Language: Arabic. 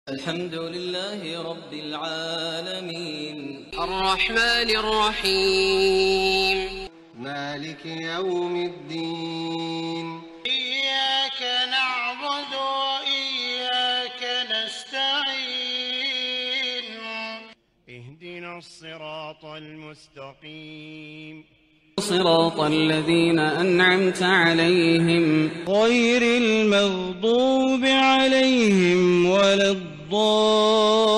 الحمد لله رب العالمين الرحمن الرحيم مالك يوم الدين إياك نعبد وإياك نستعين اهدنا الصراط المستقيم صراط الذين أنعمت عليهم غير المغضوب عليهم ولا الضالين